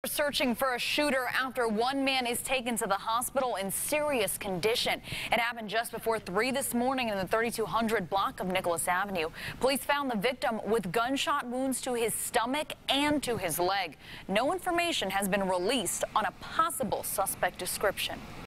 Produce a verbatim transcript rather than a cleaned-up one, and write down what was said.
Searching for a shooter after one man is taken to the hospital in serious condition. It happened just before three this morning in the thirty-two hundred block of Nicholas Avenue. Police found the victim with gunshot wounds to his stomach and to his leg. No information has been released on a possible suspect description.